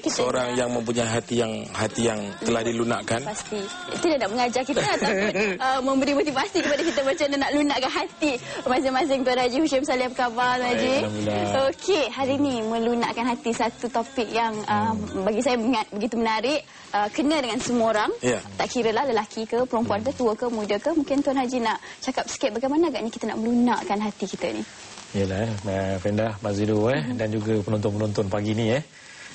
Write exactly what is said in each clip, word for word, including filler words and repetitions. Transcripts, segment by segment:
kita seorang dah, yang mempunyai hati yang hati yang telah dilunakkan. Pasti. Itu dah nak mengajar kita ataupun uh, memberi motivasi kepada kita macam mana nak lunakkan hati masing-masing. Tuan Haji Hushim Saleh, apa khabar Tuan Haji? Okey, hari ini melunakkan hati, satu topik yang uh, bagi saya begitu menarik, uh, kena dengan semua orang. Yeah. Tak kira lah lelaki ke, perempuan ke, tua ke, muda ke. Mungkin Tuan Haji nak cakap sikit bagaimana agaknya kita nak melunakkan hati kita ni. Yalah, eh, Fenda, Mazidu eh, mm-hmm. dan juga penonton-penonton pagi ni eh.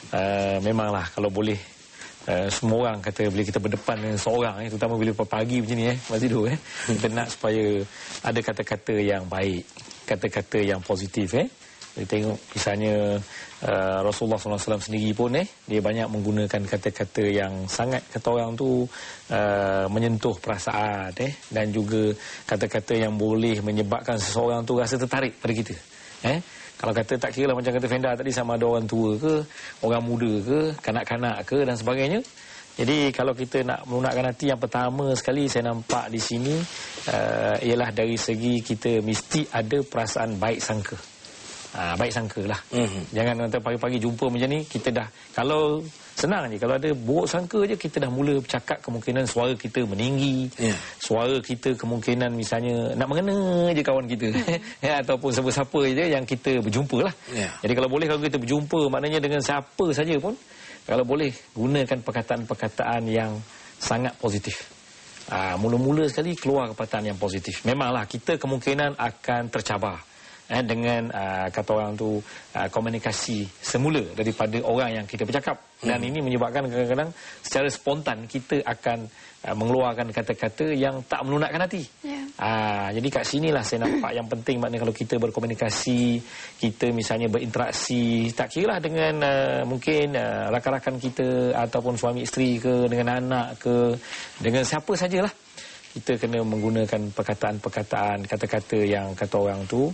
Uh, memanglah kalau boleh uh, semua orang kata bila kita berdepan dengan seorang eh, terutama bila pagi macam ni eh, Mazidu eh, kita nak supaya ada kata-kata yang baik, kata-kata yang positif eh. Kita tengok misalnya uh, Rasulullah sallallahu alaihi wasallam sendiri pun eh, dia banyak menggunakan kata-kata yang sangat kata orang tu uh, menyentuh perasaan eh, dan juga kata-kata yang boleh menyebabkan seseorang tu rasa tertarik pada kita eh. Kalau kata tak kira lah macam kata Fenda tadi, sama ada orang tua ke, orang muda ke, kanak-kanak ke dan sebagainya. Jadi kalau kita nak melunakkan hati, yang pertama sekali saya nampak di sini uh, ialah dari segi kita mesti ada perasaan baik sangka. Ha, baik sangka lah. Mm-hmm. Jangan nanti pagi-pagi jumpa macam ni, kita dah, kalau senang je, kalau ada buruk sangka je, kita dah mula bercakap, kemungkinan suara kita meninggi. Yeah. Suara kita kemungkinan misalnya nak mengena je kawan kita. ya, ataupun siapa-siapa je yang kita berjumpa lah. Yeah. Jadi kalau boleh, kalau kita berjumpa, maknanya dengan siapa saja pun, kalau boleh gunakan perkataan-perkataan yang sangat positif. Ha, mula-mula sekali keluar perkataan yang positif. Memanglah kita kemungkinan akan tercabar Eh, dengan uh, kata orang tu uh, komunikasi semula daripada orang yang kita bercakap, dan hmm. ini menyebabkan kadang-kadang secara spontan kita akan uh, mengeluarkan kata-kata yang tak melunakkan hati. Yeah. Uh, jadi kat sinilah saya nampak yang penting, maknanya kalau kita berkomunikasi, kita misalnya berinteraksi, tak kira lah dengan uh, mungkin uh, rakan-rakan kita ataupun suami isteri ke, dengan anak ke, dengan siapa sajalah, kita kena menggunakan perkataan-perkataan, kata-kata yang kata orang tu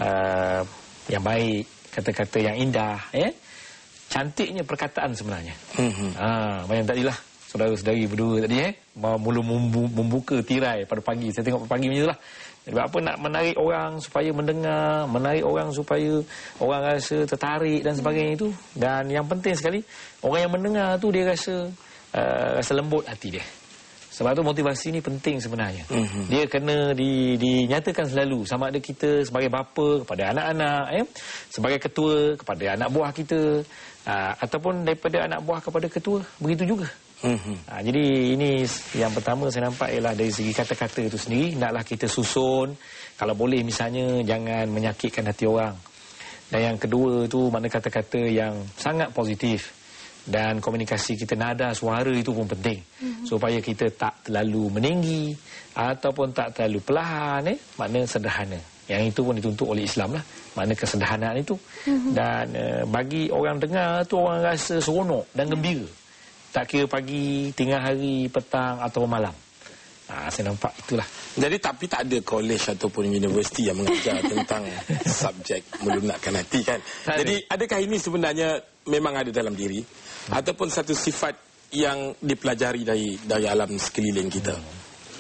uh, yang baik, kata-kata yang indah, eh? Cantiknya perkataan sebenarnya. Mm-hmm. Ha, macam tadilah saudara-saudari berdua tadi eh, mula membuka tirai pada pagi. Saya tengok pada pagi macam itulah. Sebab apa, nak menarik orang supaya mendengar, menarik orang supaya orang rasa tertarik dan sebagainya itu. Dan yang penting sekali, orang yang mendengar tu dia rasa uh, rasa lembut hati dia. Sebab tu motivasi ni penting sebenarnya. Mm-hmm. Dia kena di, dinyatakan selalu, sama ada kita sebagai bapa kepada anak-anak, eh? sebagai ketua kepada anak buah kita, aa, ataupun daripada anak buah kepada ketua, begitu juga. Mm-hmm. Aa, jadi ini yang pertama saya nampak ialah dari segi kata-kata itu sendiri, naklah kita susun. Kalau boleh misalnya jangan menyakitkan hati orang. Dan yang kedua tu mana kata-kata yang sangat positif. Dan komunikasi kita, nada suara itu pun penting. Mm-hmm. Supaya kita tak terlalu meninggi ataupun tak terlalu perlahan, eh? Makna sederhana. Yang itu pun dituntut oleh Islam lah, makna kesederhanaan itu. Mm-hmm. Dan uh, bagi orang dengar tu, orang rasa seronok dan gembira. Tak kira pagi, tengah hari, petang atau malam. Ha, saya nampak itulah. Jadi tapi tak ada college ataupun universiti yang mengajar tentang subjek melunakkan hati kan. Tak Jadi ada. Adakah ini sebenarnya memang ada dalam diri, hmm. ataupun satu sifat yang dipelajari dari dari alam sekeliling kita? Hmm.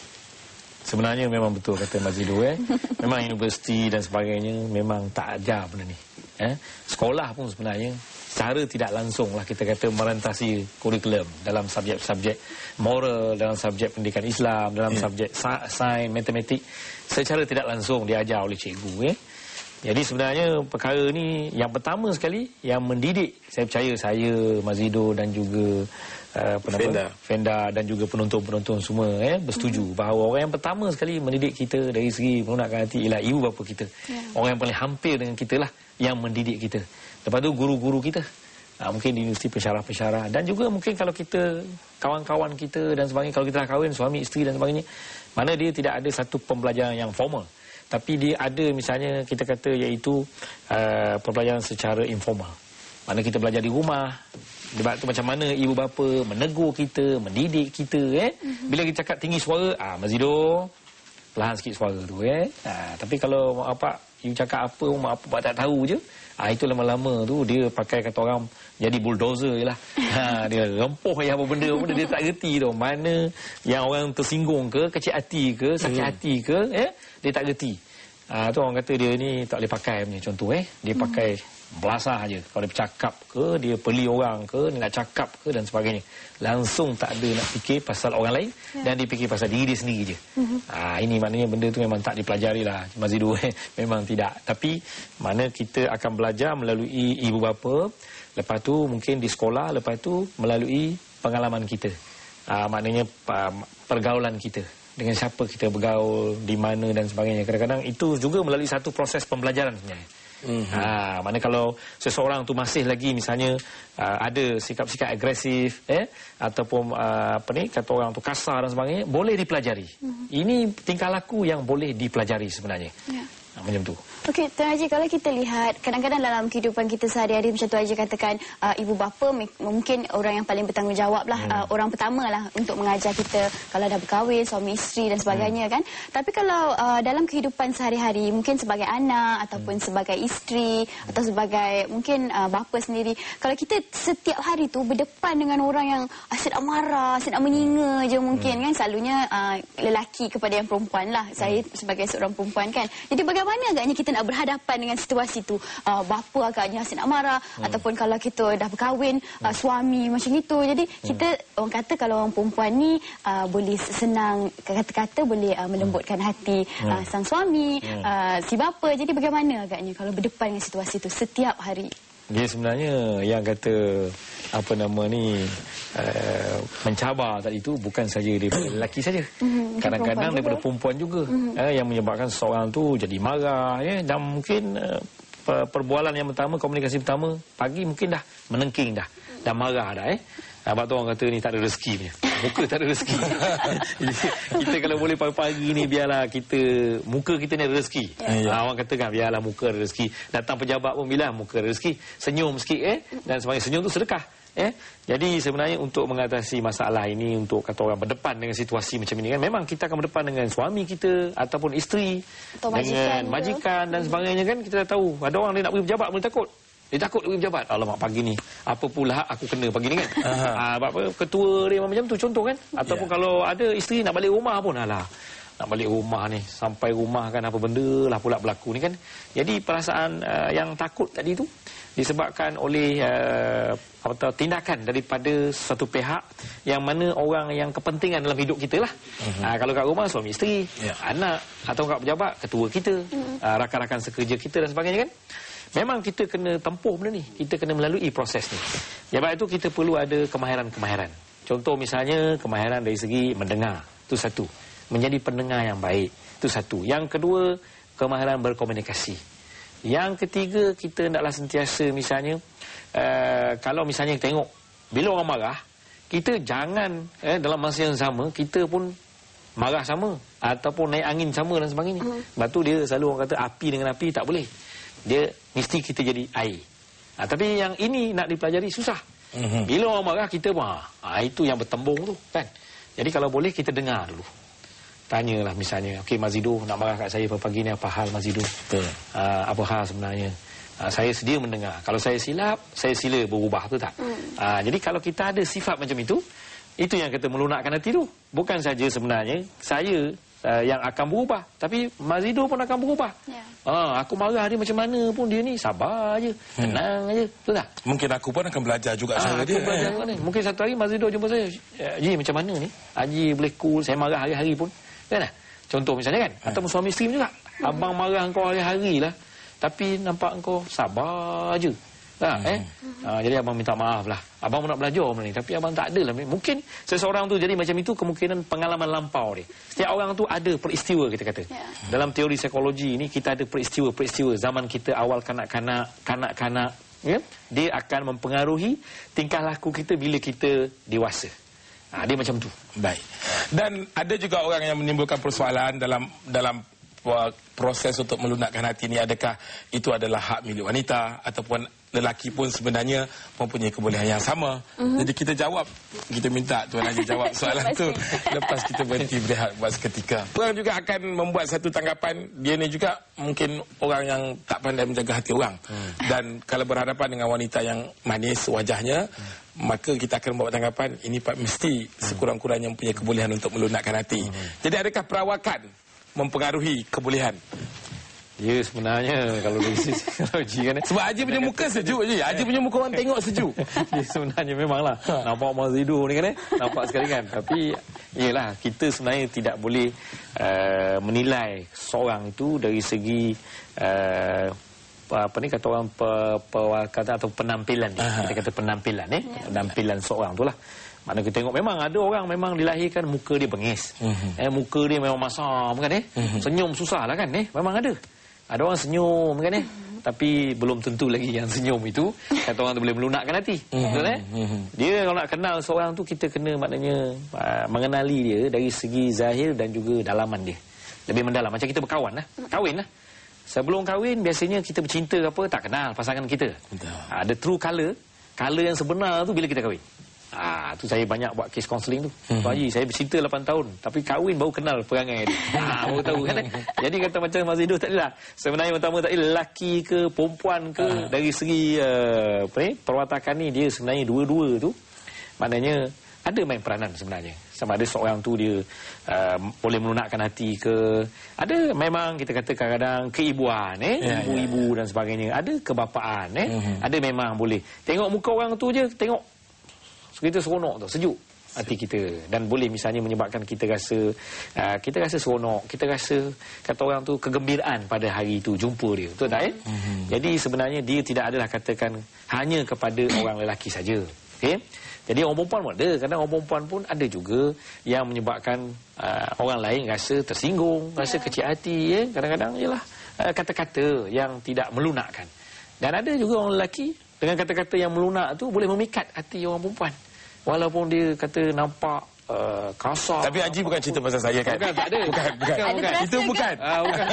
Sebenarnya memang betul kata Mazidu eh. Memang universiti dan sebagainya memang tak ajar benda ni. Eh? Sekolah pun sebenarnya secara tidak langsung lah kita kata merentasi kurikulum dalam subjek-subjek moral, dalam subjek pendidikan Islam, dalam yeah. subjek sains, matematik, secara tidak langsung diajar oleh cikgu. Eh? Jadi sebenarnya perkara ni yang pertama sekali yang mendidik, saya percaya saya, Mazidu dan juga uh, Fenda. Fenda dan juga penonton-penonton semua eh, bersetuju mm-hmm. bahawa orang yang pertama sekali mendidik kita dari segi melunakkan hati ialah ibu bapa kita. Yeah. Orang yang paling hampir dengan kita lah yang mendidik kita. Lepas tu guru-guru kita, ha, mungkin di universiti pensyarah-pensyarah, dan juga mungkin kalau kita kawan-kawan kita dan sebagainya, kalau kita dah kahwin, suami isteri dan sebagainya, mana dia tidak ada satu pembelajaran yang formal, tapi dia ada misalnya kita kata iaitu uh, pembelajaran secara informal. Mana kita belajar di rumah, sebab tu macam mana ibu bapa menegur kita, mendidik kita. Eh? Mm-hmm. Bila kita cakap tinggi suara, ah Mazidu, perlahan sikit suara tu. Eh? Ha, tapi kalau mak bapak, you cakap apa, mak bapak tak tahu je. Ah, itu lama-lama tu dia pakai kata orang jadi bulldozer je lah. Ha, dia rempuh ya apa benda pun dia tak reti tu. Mana yang orang tersinggung ke, kecil hati ke, sakit hmm. hati ke, eh, dia tak reti. Ah, tu orang kata dia ni tak boleh pakai punya contoh eh. Dia pakai hmm. belasah aja. Kalau dia bercakap ke, dia peli orang ke, dia nak cakap ke dan sebagainya. Langsung tak ada nak fikir pasal orang lain ya. Dan dia fikir pasal diri dia sendiri je. Mm-hmm. Ha, ini maknanya benda tu memang tak dipelajari lah, Mazidu. Memang tidak. Tapi mana kita akan belajar melalui ibu bapa, lepas tu mungkin di sekolah, lepas tu melalui pengalaman kita. Ha, maknanya pergaulan kita. Dengan siapa kita bergaul, di mana dan sebagainya. Kadang-kadang itu juga melalui satu proses pembelajaran sebenarnya. Mm-hmm. Ha, mana kalau seseorang tu masih lagi misalnya uh, ada sikap-sikap agresif eh ataupun uh, apa ni kata orang tu kasar dan sebagainya, boleh dipelajari. Mm-hmm. Ini tingkah laku yang boleh dipelajari sebenarnya. Yeah. Ha, macam tu. Okey, Tuan Haji, kalau kita lihat kadang-kadang dalam kehidupan kita sehari-hari macam Tuan Haji katakan uh, ibu bapa mungkin orang yang paling bertanggungjawab lah, hmm. uh, orang pertama lah untuk mengajar kita kalau dah berkahwin, suami isteri dan sebagainya hmm. kan. Tapi kalau uh, dalam kehidupan sehari-hari mungkin sebagai anak ataupun hmm. sebagai isteri atau sebagai mungkin uh, bapa sendiri, kalau kita setiap hari tu berdepan dengan orang yang asyik nak marah, asyik nak menyinga je mungkin hmm. kan, selalunya uh, lelaki kepada yang perempuan lah. Hmm. Saya sebagai seorang perempuan kan. Jadi bagaimana agaknya kita nak berhadapan dengan situasi tu, uh, bapa agaknya asyik nak marah hmm. ataupun kalau kita dah berkahwin uh, suami macam itu. Jadi hmm. kita orang kata kalau orang perempuan ni uh, boleh senang kata-kata boleh uh, melembutkan hati hmm. uh, sang suami, hmm. uh, si bapa. Jadi bagaimana agaknya kalau berdepan dengan situasi tu setiap hari? Dia sebenarnya yang kata apa nama ni uh, mencabar tadi tu bukan saja daripada lelaki saja. Mm-hmm. Kadang-kadang daripada perempuan juga mm-hmm. uh, yang menyebabkan seorang tu jadi marah ya, dan mungkin uh, perbualan yang pertama, komunikasi pertama pagi mungkin dah menengking dah, dah marah dah eh. Sebab tu orang kata ni tak ada rezeki ni. Muka tak ada rezeki. Jadi, kita kalau boleh pagi-pagi ni biarlah kita, muka kita ni ada rezeki. Ya. Ha, orang kata kan biarlah muka ada rezeki. Datang pejabat pun bilang muka ada rezeki. Senyum sikit eh. Dan sebagainya. Senyum tu sedekah. Eh. Jadi sebenarnya untuk mengatasi masalah ini, untuk kata orang berdepan dengan situasi macam ini kan, memang kita akan berdepan dengan suami kita ataupun isteri. Atau dengan majikan, majikan dan sebagainya kan. Kita dah tahu. Ada orang dia nak pergi pejabat boleh takut. Dia takut pergi pejabat. Alamak pagi ni apa pula aku kena pagi ni kan. Ah, apa ketua dia macam tu contoh kan. Ataupun yeah. kalau ada isteri nak balik rumah pun alah. Nak balik rumah ni sampai rumah kan apa benda lah pula berlaku ni kan. Jadi perasaan uh, yang takut tadi tu disebabkan oleh uh, apa tindakan daripada satu pihak yang mana orang yang kepentingan dalam hidup kita lah. Uh-huh. Uh, kalau kat rumah suami isteri, yeah. anak atau kat pejabat ketua kita, uh-huh. uh, rakan-rakan sekerja kita dan sebagainya kan. Memang kita kena tempuh benda ni. Kita kena melalui proses ni. Sebab itu kita perlu ada kemahiran-kemahiran. Contoh misalnya kemahiran dari segi mendengar. Itu satu. Menjadi pendengar yang baik. Itu satu. Yang kedua, kemahiran berkomunikasi. Yang ketiga, kita hendaklah sentiasa misalnya, uh, kalau misalnya tengok, bila orang marah, kita jangan eh, dalam masa yang sama, kita pun marah sama. Ataupun naik angin sama dan sebagainya. Hmm. Sebab tu dia selalu orang kata api dengan api tak boleh. Dia mesti kita jadi air. Ha, tapi yang ini nak dipelajari susah. Mm-hmm. Bila orang marah kita pun ha, itu yang bertembung tu kan. Jadi kalau boleh kita dengar dulu. Tanyalah misalnya, okey Mazidu nak marah kat saya pagi ni apa hal Mazidu? Betul. Ha, apa hal sebenarnya? Ha, saya sedia mendengar. Kalau saya silap, saya sila berubah tu tak? Mm. Ha, jadi kalau kita ada sifat macam itu, itu yang kita melunakkan hati tu. Bukan saja sebenarnya saya Uh, yang akan berubah, tapi Mazidu pun akan berubah. Yeah. Ha, aku marah dia macam mana pun dia ni sabar aje, hmm. tenang aje, betul tak? Mungkin aku pun akan belajar juga ha, cara dia. Belajar eh. Mungkin satu hari Mazidu jumpa saya, Haji macam mana ni? Haji boleh cool, saya marah hari-hari pun. Kan? Contoh misalnya kan, hmm. atau suami isteri juga. Hmm. Abang marah engkau hari-hari lah, tapi nampak engkau sabar aje. Tak, hmm. eh? Ha, jadi abang minta maaf lah. Abang pun nak belajar benda ni, tapi abang tak ada lah. Mungkin seseorang tu jadi macam itu kemungkinan pengalaman lampau dia. Setiap orang tu ada peristiwa kita kata. Yeah. Dalam teori psikologi ni kita ada peristiwa-peristiwa zaman kita awal kanak-kanak, kanak-kanak, ya? Dia akan mempengaruhi tingkah laku kita bila kita dewasa. Ha, dia macam tu. Baik. Dan ada juga orang yang menimbulkan persoalan dalam dalam proses untuk melunakkan hati ni, adakah itu adalah hak milik wanita ataupun lelaki pun sebenarnya mempunyai kebolehan yang sama. Mm-hmm. Jadi kita jawab, kita minta Tuan Haji jawab soalan tu lepas kita berhenti berehat buat seketika. Orang juga akan membuat satu tanggapan, dia ni juga mungkin orang yang tak pandai menjaga hati orang. Mm. Dan kalau berhadapan dengan wanita yang manis wajahnya, mm. maka kita akan membuat tanggapan ini mesti sekurang-kurangnya mempunyai kebolehan untuk melunakkan hati. Mm. Jadi adakah perawakan mempengaruhi kebolehan? Ya sebenarnya kalau dari sisi psikologi kan. Sebab Haji punya muka sejuk je. Haji punya muka orang tengok sejuk. Dia sebenarnya memanglah nampak Mazidu ni kan eh. Nampak sekali kan. Tapi iyalah kita sebenarnya tidak boleh uh, menilai seorang itu dari segi uh, apa ni kata orang pe, pe, kata atau penampilan dia. Kita kata penampilan eh. Ya. Penampilan seorang tu lah. Mana kita tengok memang ada orang memang dilahirkan muka dia bengis. Mm-hmm. Eh muka dia memang masam kan eh. Mm-hmm. Senyum susah lah kan eh. Memang ada. Ada orang senyum kan eh. Mm-hmm. Tapi belum tentu lagi yang senyum itu kata orang tu boleh melunakkan hati. Mm-hmm. Betul eh? Mm-hmm. Dia kalau nak kenal seorang tu kita kena maknanya uh, mengenali dia dari segi zahir dan juga dalaman dia. Lebih mendalam macam kita berkawan lah. Kahwin lah. Sebelum kahwin biasanya kita bercinta apa tak kenal pasangan kita. Betul. Ada true colour. Colour yang sebenar tu bila kita kahwin. Ah, tu saya banyak buat kes kaunseling tu. Hmm. Pak Haji, saya bercinta lapan tahun tapi kahwin baru kenal perangai dia. Ah, baru tahu kan. Jadi kata macam Mazidu tadi lah. Sebenarnya pertama tadi lelaki ke perempuan ke uh. dari segi uh, apa ni perwatakan ni dia sebenarnya dua-dua tu maknanya ada main peranan sebenarnya. Sama ada seorang tu dia uh, boleh melunakkan hati ke. Ada memang kita kata kadang-kadang keibuan eh, yeah, ibu-ibu yeah. dan sebagainya. Ada kebapaan eh. Mm-hmm. Ada memang boleh. Tengok muka orang tu je, tengok kita seronok tu, sejuk hati kita dan boleh misalnya menyebabkan kita rasa uh, kita rasa seronok, kita rasa kata orang tu kegembiraan pada hari itu jumpa dia. Betul tak eh? Mm-hmm. Jadi sebenarnya dia tidak adalah katakan hanya kepada orang lelaki saja. Okey. Jadi orang perempuan pun ada, kadang orang perempuan pun ada juga yang menyebabkan uh, orang lain rasa tersinggung, rasa yeah. kecil hati eh. Kadang-kadang ialah uh, kata-kata yang tidak melunakkan. Dan ada juga orang lelaki dengan kata-kata yang melunak tu boleh memikat hati orang perempuan. Walaupun dia kata nampak uh, kasar. Tapi Haji bukan cerita pasal saya kan? Bukan, tak ada. Bukan, bukan. bukan, bukan. Itu bukan. Ah, bukan.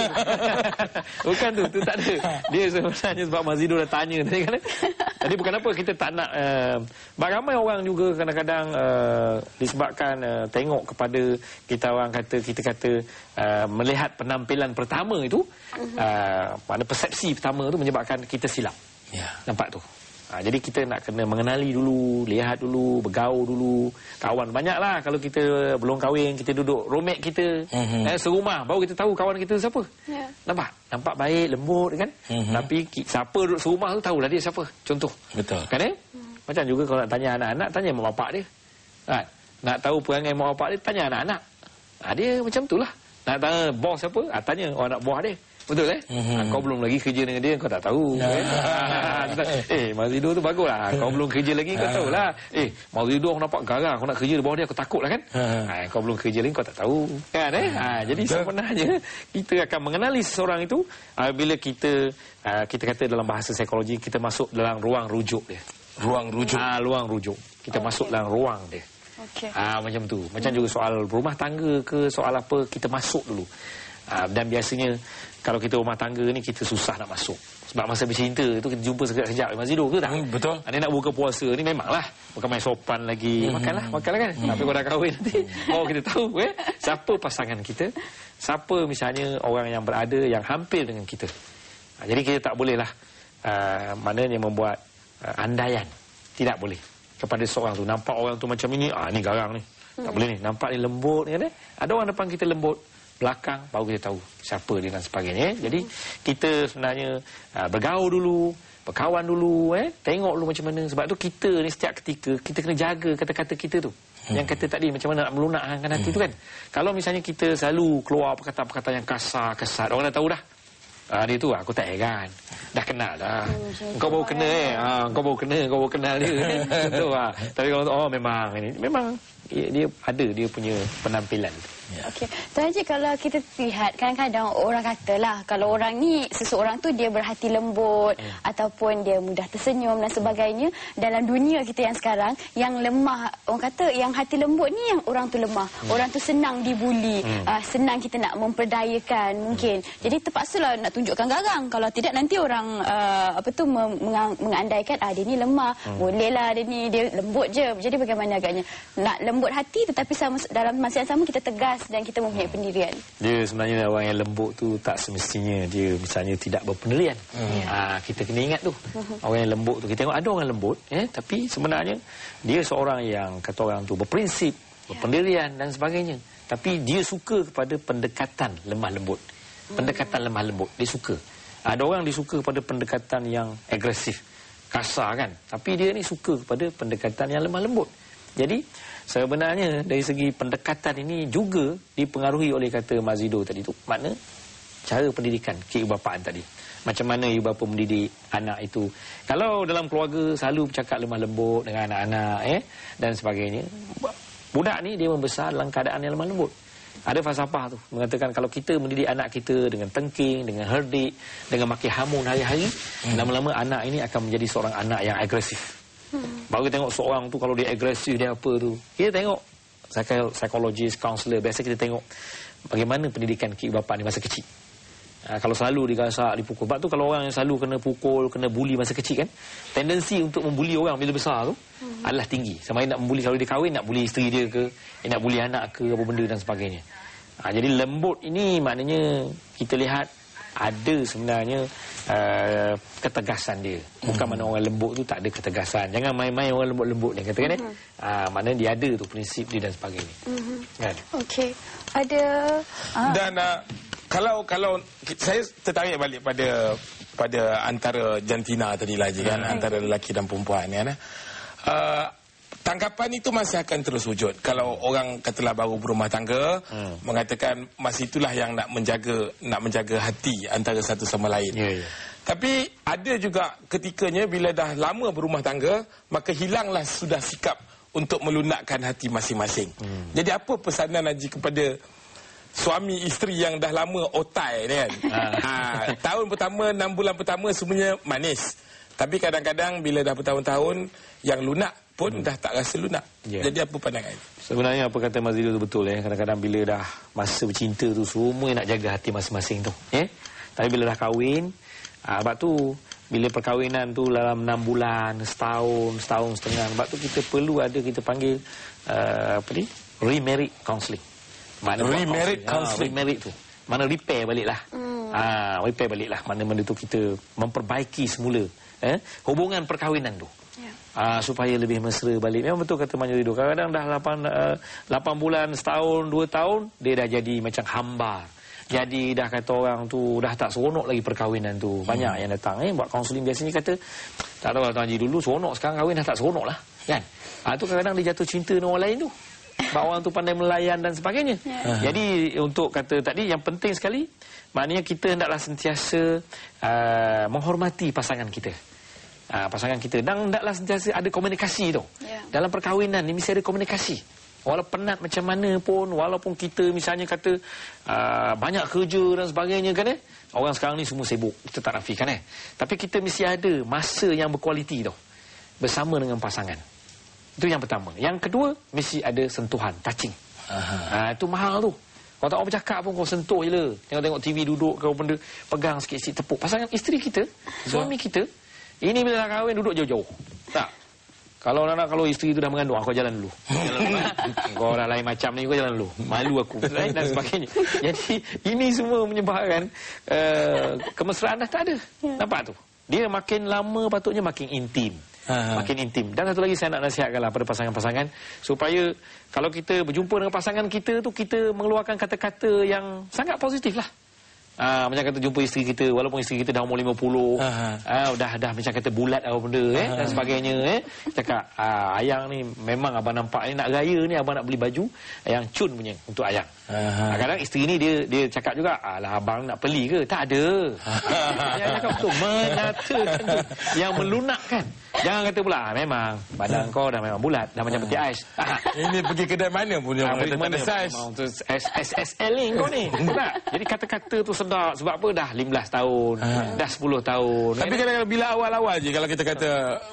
Bukan tu, tu tak ada. Dia sebenarnya sebab Mazidu dah tanya tadi kan. Jadi bukan apa kita tak nak uh, ramai orang juga kadang-kadang uh, disebabkan uh, tengok kepada kita orang kata kita kata uh, melihat penampilan pertama itu uh, mana persepsi pertama tu menyebabkan kita silap. Ya. Nampak tu. Ha, jadi kita nak kena mengenali dulu, lihat dulu, bergaul dulu. Kawan banyaklah kalau kita belum kahwin, kita duduk roommate kita mm-hmm. eh, serumah, baru kita tahu kawan kita siapa. Yeah. Nampak? Nampak baik, lembut kan? Mm-hmm. Tapi siapa duduk serumah tu tahulah dia siapa. Contoh. Betul. Kan eh? Mm. Macam juga kalau nak tanya anak-anak, tanya mak bapak dia. Ha, nak tahu perangai mak bapak dia, tanya anak-anak. Ha, dia macam itulah. Nak tanya bos siapa? Ha, tanya orang anak buah dia. Betul eh? Mm-hmm. Ha, kau belum lagi kerja dengan dia, kau tak tahu. eh, eh Mazidu tu baguslah. Kau belum kerja lagi, kau tahulah. Eh, Mazidu aku nampak garang, aku nak kerja di bawah dia, aku takutlah kan. Ha, kau belum kerja lagi, kau tak tahu. Kan eh? Ha, jadi sebenarnya kita akan mengenali seseorang itu uh, bila kita uh, kita kata dalam bahasa psikologi kita masuk dalam ruang rujuk dia. Ruang rujuk. Ah, ha, ruang rujuk. Kita okay. masuk dalam ruang dia. Okey. Ah, ha, macam tu. Macam hmm. juga soal rumah tangga ke soal apa, kita masuk dulu. Ha, dan biasanya kalau kita rumah tangga ni kita susah nak masuk. Sebab masa bercinta tu kita jumpa sekejap-sekejap Mazidu ke tak? Hmm, betul. Dia nak buka puasa ni memanglah bukan main sopan lagi. Hmm. Makanlah, makanlah kan. Hmm. Tapi kalau dah kahwin nanti oh kita tahu eh siapa pasangan kita, siapa misalnya orang yang berada yang hampir dengan kita. Ha, jadi kita tak bolehlah uh, maknanya membuat uh, andaian. Tidak boleh kepada seorang tu. Nampak orang tu macam ini, ah ni garang ni. Hmm. Tak boleh ni. Nampak ni lembut ni kan eh. Ada orang depan kita lembut, belakang baru kita tahu siapa dia dan sebagainya. Jadi kita sebenarnya uh, bergaul dulu, berkawan dulu, eh, tengok dulu macam mana. Sebab tu kita ni setiap ketika kita kena jaga kata-kata kita tu. Hmm. Yang kata tadi macam mana nak melunakkan hati hmm. tu kan. Kalau misalnya kita selalu keluar perkataan-perkataan yang kasar, kesat, orang dah tahu dah. Ah, dia tu aku tak heran. Dah kenal dah. Hmm, kau baru kena eh. Ha, kau baru kena, kau baru kenal dia. Contoh ah. Tapi kalau oh memang ini memang dia, dia ada dia punya penampilan. Ya. Okey. Tuan Haji, kalau kita lihat kadang-kadang orang katalah kalau orang ni seseorang tu dia berhati lembut hmm. ataupun dia mudah tersenyum dan sebagainya, dalam dunia kita yang sekarang yang lemah, orang kata yang hati lembut ni yang orang tu lemah. Hmm. Orang tu senang dibuli, hmm. uh, senang kita nak memperdayakan mungkin. Hmm. Jadi terpaksalah nak tunjukkan garang. Kalau tidak nanti orang uh, apa tu meng mengandaikan ah dia ni lemah. Hmm. Bolehlah dia ni dia lembut je. Jadi bagaimana agaknya? Nak lembut hati tetapi sama, dalam masa yang sama kita tegas dan kita mempunyai pendirian. Dia sebenarnya orang yang lembut tu tak semestinya dia misalnya tidak berpendirian. Hmm. Ha, kita kena ingat tu. Hmm. Orang yang lembut tu, kita tengok ada orang lembut eh, tapi sebenarnya dia seorang yang kata orang tu berprinsip, berpendirian dan sebagainya. Tapi dia suka kepada pendekatan lemah lembut. pendekatan lemah lembut. Dia suka. Ada orang dia suka pada pendekatan yang agresif, kasar kan. Tapi dia ni suka kepada pendekatan yang lemah lembut. Jadi sebenarnya dari segi pendekatan ini juga dipengaruhi oleh kata Mazido tadi tu. Makna cara pendidikan keibapaan tadi. Macam mana ibu bapa mendidik anak itu. Kalau dalam keluarga selalu bercakap lemah lembut dengan anak-anak eh dan sebagainya, budak ni dia membesar dalam keadaan yang lemah lembut. Ada falsafah tu mengatakan kalau kita mendidik anak kita dengan tengking, dengan herdik, dengan makin hamun hari-hari, hmm. lama-lama anak ini akan menjadi seorang anak yang agresif. Hmm. Baru tengok seorang tu kalau dia agresif dia apa tu. Kita tengok psikologis, kaunselor, biasa kita tengok bagaimana pendidikan keibapaan di masa kecil. Ha, kalau selalu digasak, dipukul. Sebab tu kalau orang yang selalu kena pukul, kena bully masa kecil kan, tendensi untuk membuli orang bila besar tu hmm. adalah tinggi. Sama ada nak membuli, kalau dia kahwin nak bully isteri dia ke, nak bully anak ke, apa benda dan sebagainya. Ha, jadi lembut ini maknanya kita lihat ada sebenarnya uh, ketegasan dia. Bukan hmm. mana orang lembut tu tak ada ketegasan. Jangan main-main orang lembut-lembut dia katakan hmm. eh. Ha, maknanya dia ada tu prinsip dia dan sebagainya. Hmm. Kan? Okey. Ada uh. dan uh, Kalau kalau saya tertarik balik pada pada antara jantina tadi lagi kan, hmm. antara lelaki dan perempuan kan. Uh, tanggapan itu masih akan terus wujud. Kalau orang katalah baru berumah tangga, hmm. mengatakan masih itulah yang nak menjaga nak menjaga hati antara satu sama lain. Yeah, yeah. Tapi ada juga ketikanya bila dah lama berumah tangga, maka hilanglah sudah sikap untuk melunakkan hati masing-masing. Hmm. Jadi apa pesanan Haji kepada suami isteri yang dah lama otai kan. ha, tahun pertama, enam bulan pertama semuanya manis. Tapi kadang-kadang bila dah bertahun-tahun yang lunak pun hmm. dah tak rasa lunak. Yeah. Jadi apa pandangan? Sebenarnya apa kata Mazido tu betul eh. Kadang-kadang bila dah masa bercinta tu semua nak jaga hati masing-masing tu. Eh? Tapi bila dah kahwin, ha, sebab tu bila perkahwinan tu dalam enam bulan, setahun, setahun setengah, sebab tu kita perlu ada kita panggil uh, apa ni? Remarriage counselling. Mana remarriage counselling, ha, remarriage tu. Mana repair baliklah. Hmm. Ah, ha, repair baliklah. Mana benda tu kita memperbaiki semula eh hubungan perkahwinan tu. Yeah. Ah, supaya lebih mesra balik. Memang betul kata Mazido. Kadang-kadang dah lapan bulan, setahun, dua tahun dia dah jadi macam hambar. Jadi dah kata orang tu dah tak seronok lagi perkahwinan tu. Banyak hmm. yang datang eh buat kaunseling biasanya kata tak tahu Tuan Haji dulu seronok, sekarang kahwin dah tak seronok lah. Kan? Ah, tu kadang-kadang dia jatuh cinta dengan orang lain tu. Sebab orang tu pandai melayan dan sebagainya. Yeah. Jadi untuk kata tadi yang penting sekali, maknanya kita hendaklah sentiasa uh, menghormati pasangan kita. Uh, pasangan kita. Dan hendaklah sentiasa ada komunikasi tu. Yeah. Dalam perkahwinan ni mesti ada komunikasi. Walaupun penat macam mana pun, walaupun kita misalnya kata uh, banyak kerja dan sebagainya kan eh. Orang sekarang ni semua sibuk, kita tak nafikan eh. Tapi kita mesti ada masa yang berkualiti tu. Bersama dengan pasangan. Itu yang pertama. Yang kedua, mesti ada sentuhan, touching. Ha, itu mahal tu. Kalau tak orang bercakap pun kau sentuh je lah. Tengok-tengok T V duduk, kau benda pegang sikit-sikit tepuk. Pasangan isteri kita, suami kita, ini bila dah kahwin duduk jauh-jauh. Tak. Kalau nak kalau isteri tu dah mengandung, kau jalan dulu. Jalan dulu. Kau dah lain macam ni, kau jalan dulu. Malu aku. Dan sebagainya. Jadi, ini semua menyebabkan uh, kemesraan dah tak ada. Nampak tu? Dia makin lama patutnya makin intim. Ha. Makin intim. Dan satu lagi saya nak nasihatkanlah pada pasangan-pasangan supaya kalau kita berjumpa dengan pasangan kita tu kita mengeluarkan kata-kata yang sangat positif lah. Ah, macam kata jumpa isteri kita walaupun isteri kita dah umur lima puluh, ah, dah dah macam kata bulat apa benda eh dan sebagainya eh. Cakap ah, ayang ni memang abang nampak ni nak raya ni abang nak beli baju yang cun punya untuk ayang. Ah, kadang isteri ni dia dia cakap juga, alah abang nak beli ke? Tak ada. Dia cakap betul, menyatakan yang melunakkan. Jangan kata pula, memang badan kau dah memang bulat, dah macam peti ais. Ini pergi kedai mana pun yang kata tak ada saiz. S S L ni kau ni. Tak? Jadi kata-kata tu sedap. Sebab apa? Dah lima belas tahun, dah sepuluh tahun. Tapi kadang-kadang bila awal-awal je, kalau kita kata,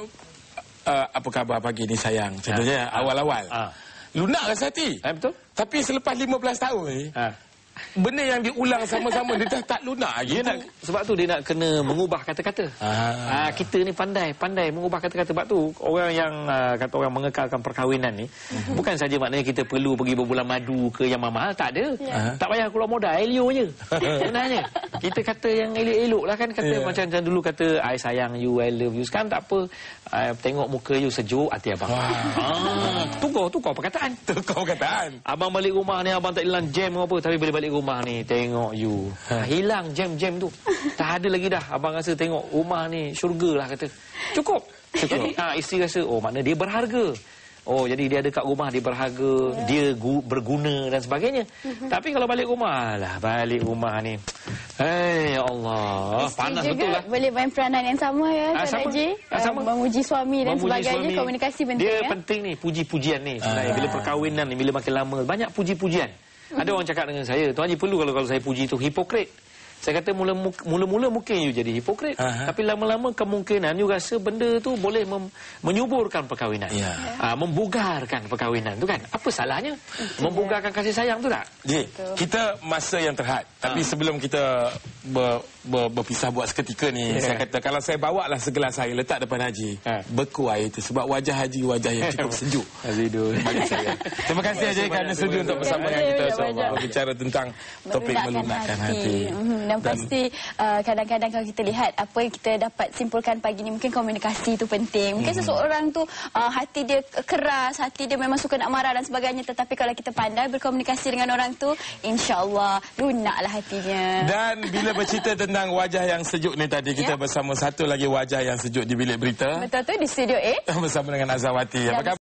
uh, apa khabar pagi ni sayang, contohnya awal-awal. Lunak rasa hati. Betul. Tapi selepas lima belas tahun ni, benda yang diulang sama-sama dia dah tak lunak lagi. Nak, sebab tu dia nak kena mengubah kata-kata. Ah. Ah, kita ni pandai, pandai mengubah kata-kata. Sebab tu orang yang uh, kata orang mengekalkan perkahwinan ni, uh-huh. bukan saja maknanya kita perlu pergi berbulan madu ke yang mahal, tak ada. Yeah. Tak payah keluar modal, elok je. Sebenarnya kita kata yang elok-elok lah kan. Kata yeah. macam, macam dulu kata I sayang you, I love you. Sekarang tak apa. Uh, tengok muka you sejuk, hati abang. Ah, tukar, tukar perkataan. Tukar perkataan. Abang balik rumah ni abang tak hilang jam apa, tapi boleh balik balik rumah ni tengok you. Ha. Hilang jam-jam tu. Tak ada lagi dah. Abang rasa tengok rumah ni syurga lah kata. Cukup. Cukup. Jadi ha, isteri rasa oh makna dia berharga. Oh, jadi dia ada kat rumah, dia berharga, yeah. dia gu, berguna dan sebagainya. Mm-hmm. Tapi kalau balik rumah, lah balik rumah ni. Hei, ya Allah. Isteri panas juga betul lah. Boleh main peranan yang sama ya, ah, Tuan Haji. Ah, sama. Uh, memuji suami dan memuji sebagainya, suami. komunikasi penting dia ya. Dia penting ni, puji-pujian ni. Sebenarnya, ah. bila perkahwinan ni, bila makin lama, banyak puji-pujian. Mm-hmm. Ada orang cakap dengan saya, Tuan Haji perlu kalau kalau saya puji tu hipokrit. Saya kata mula-mula mungkin you jadi hipokrit. Aha. Tapi lama-lama kemungkinan you rasa benda tu boleh mem menyuburkan perkahwinan. Ya. Ha, membugarkan perkahwinan tu kan. Apa salahnya? Betul. Membugarkan kasih sayang tu tak? Jadi, kita masa yang terhad. Tapi ha. sebelum kita ber, ber, berpisah buat seketika ni, yeah. saya kata kalau saya bawa lah segelas air letak depan Haji, ha. beku air itu. Sebab wajah Haji wajah yang cukup sejuk. Azidul. Bagi saya. Terima kasih Haji kerana sedia untuk bersama dengan kita berbicara tentang topik melunakkan hati. Dan, dan pasti kadang-kadang uh, kalau kita lihat apa yang kita dapat simpulkan pagi ni, mungkin komunikasi tu penting. Mungkin hmm. seseorang tu uh, hati dia keras, hati dia memang suka nak marah dan sebagainya, tetapi kalau kita pandai berkomunikasi dengan orang tu, insya-Allah lunaklah hatinya. Dan bila bercerita tentang wajah yang sejuk ni tadi, kita yeah. bersama satu lagi wajah yang sejuk di bilik berita. Betul tu, di studio A bersama dengan Azawati. Apa khabar?